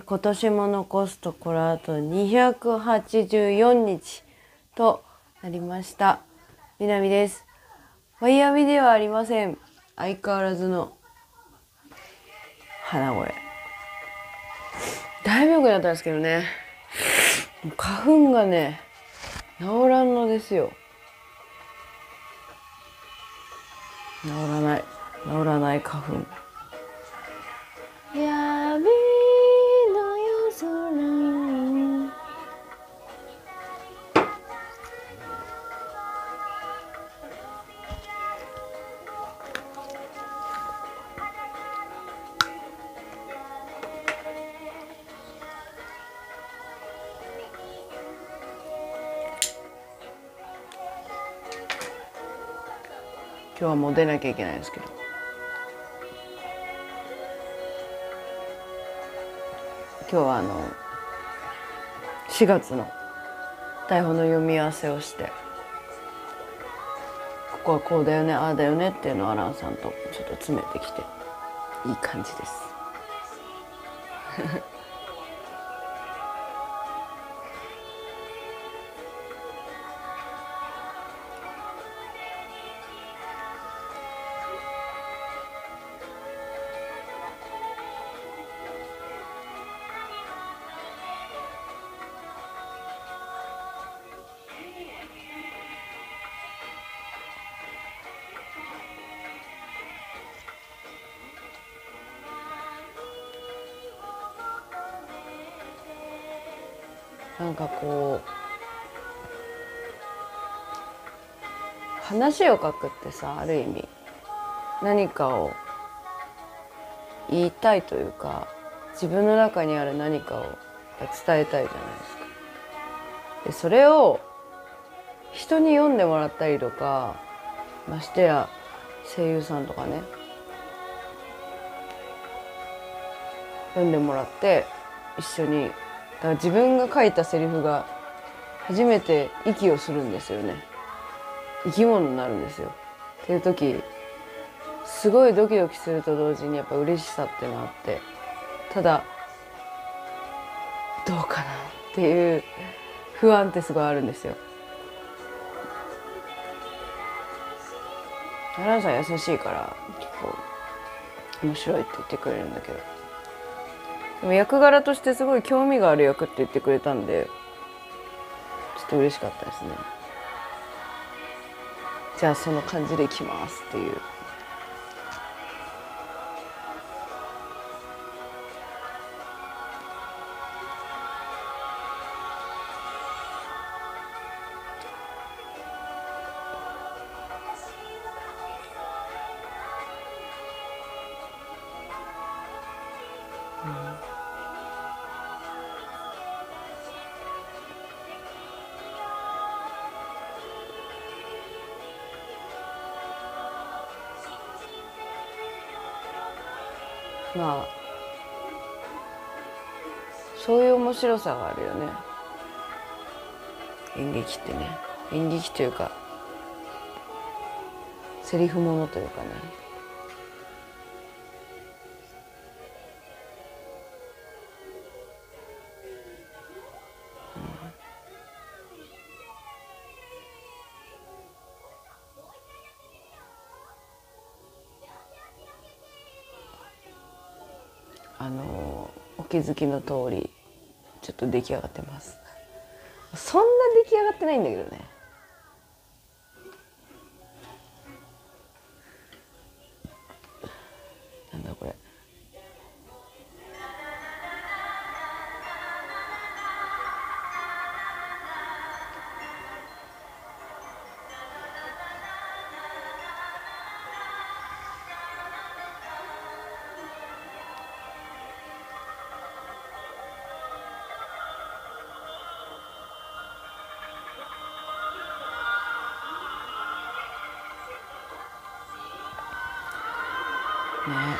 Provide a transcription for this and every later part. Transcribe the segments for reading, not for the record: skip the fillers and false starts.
今年も残すところあと284日となりました。みなみです。ワイヤミではありません。相変わらずの鼻声。だいぶ良くなったんですけどね。花粉がね、治らんのですよ。治らない花粉。闇の夜空に今日はもう出なきゃいけないんですけど、今日は4月の台本の読み合わせをして、ここはこうだよね、ああだよねっていうのをアランさんとちょっと詰めてきていい感じです。なんかこう話を書くってさ、ある意味何かを言いたいというか、自分の中にある何かを伝えたいじゃないですか。でそれを人に読んでもらったりとか、ましてや声優さんとかね、読んでもらって一緒に、だから自分が書いたセリフが初めて息をするんですよね。生き物になるんですよ。っていう時すごいドキドキすると同時にやっぱ嬉しさっていうのがあって、ただどうかなっていう不安ってすごいあるんですよ。アランさん優しいから結構面白いって言ってくれるんだけど、でも役柄としてすごい興味がある役って言ってくれたんで、ちょっと嬉しかったですね。じゃあその感じでいきますっていう。まあそういう面白さがあるよね、演劇ってね。演劇というかセリフものというかね。お気づきの通りちょっと出来上がってます。そんな出来上がってないんだけどね。なんだこれ。ね、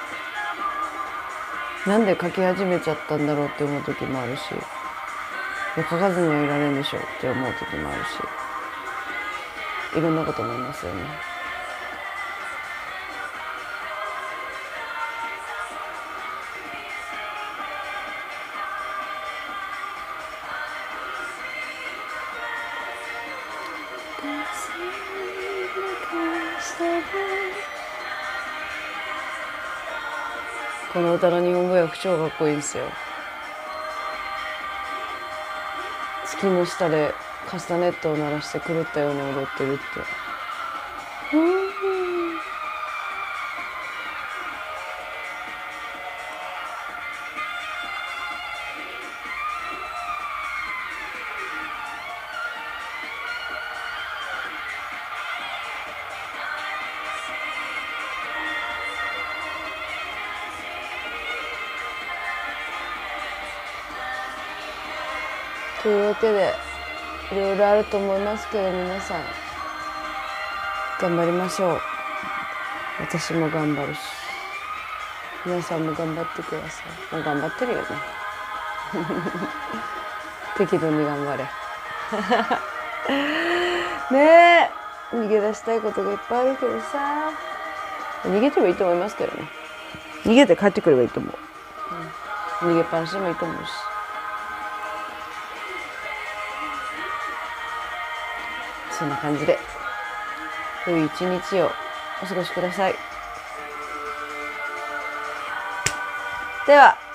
なんで書き始めちゃったんだろうって思う時もあるし、 書かずにはいられんでしょうって思う時もあるし、いろんなこと思いますよね。この歌の日本語訳超かっこいいんですよ。月の下でカスタネットを鳴らして狂ったように踊ってるって。というわけでいろいろあると思いますけど、皆さん頑張りましょう。私も頑張るし、皆さんも頑張ってください。もう頑張ってるよね。適度に頑張れ。ねえ、逃げ出したいことがいっぱいあるけどさ、逃げてもいいと思いますけどね。逃げて帰ってくればいいと思う。逃げっぱなしでもいいと思うし。そんな感じで良い一日をお過ごしください。では。